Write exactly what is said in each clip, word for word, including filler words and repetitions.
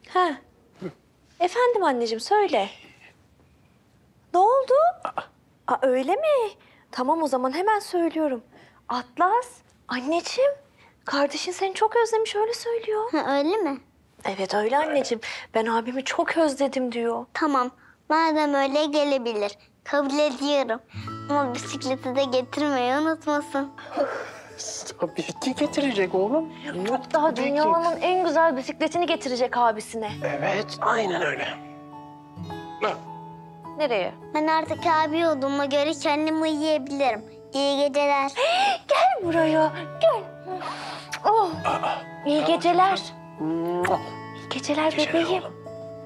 Ha. Efendim anneciğim söyle. Ne oldu? Aa, öyle mi? Tamam o zaman hemen söylüyorum. Atlas, anneciğim. Kardeşin seni çok özlemiş öyle söylüyor. Ha, öyle mi? Evet öyle anneciğim. Ben abimi çok özledim diyor. Tamam. Madem öyle gelebilir. Kabul ediyorum. Ama bisikleti de getirmeyi unutmasın. Tabii ki getirecek oğlum. Çok daha Tabii ki. dünyanın en güzel bisikletini getirecek abisine. Evet, aynen öyle. Ha, Nereye? Ben artık abi olduğuma göre kendimi uyuyabilirim. İyi geceler. Gel buraya, gel. Oh, iyi geceler. muah. İyi geceler Geceler bebeğim. oğlum.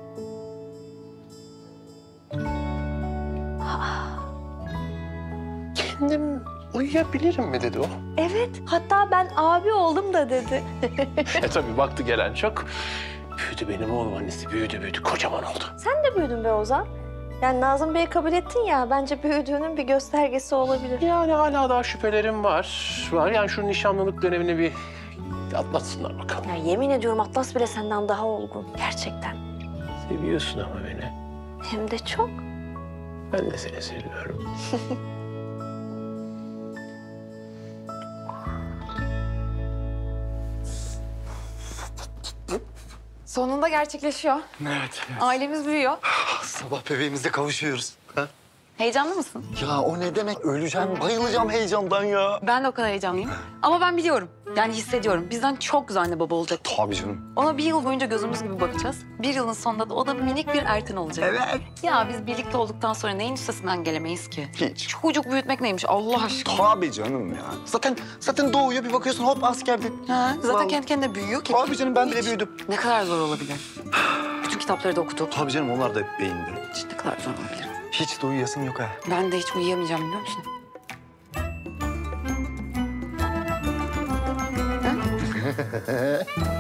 Kendim uyuyabilirim mi dedi o. Evet, hatta ben abi oldum da dedi. E tabii baktı gelen çok. Büyüdü benim oğlum, annesi büyüdü büyüdü, kocaman oldu. Sen de büyüdün be Ozan. Yani Nazım Bey'i kabul ettin ya, bence büyüdüğünün bir göstergesi olabilir. Yani hala daha şüphelerim var. Var yani şu nişanlılık dönemini bir atlatsınlar bakalım. Ya yemin ediyorum Atlas bile senden daha olgun. Gerçekten. Seviyorsun ama beni. Hem de çok. Ben de seni seviyorum. Sonunda gerçekleşiyor. Evet. Ailemiz büyüyor. Sabah bebeğimizle kavuşuyoruz. Ha? Heyecanlı mısın? Ya o ne demek? Öleceğim, bayılacağım heyecandan ya. Ben de o kadar heyecanlıyım. Ama ben biliyorum. Yani hissediyorum. Bizden çok güzel anne baba olacak. Tabii canım. Ona bir yıl boyunca gözümüz gibi bakacağız. Bir yılın sonunda da o da minik bir Ertin olacak. Evet. Ya biz birlikte olduktan sonra neyin üstesinden gelemeyiz ki? Hiç. Çocuk büyütmek neymiş Allah aşkına? Tabii canım ya. Zaten zaten doğuyor, bir bakıyorsun hop askerde. Ha, zaten Vallahi. kendi kendine büyüyor ki. Tabii canım, ben bile Hiç. büyüdüm. Ne kadar zor olabilir? Bütün kitapları da okuduk. Tabii canım, onlar da hep beyinde. Hiç ne kadar zor olabilir? Hiç de uyuyasım yok ha. Ben de hiç uyuyamayacağım biliyor musun? Ha?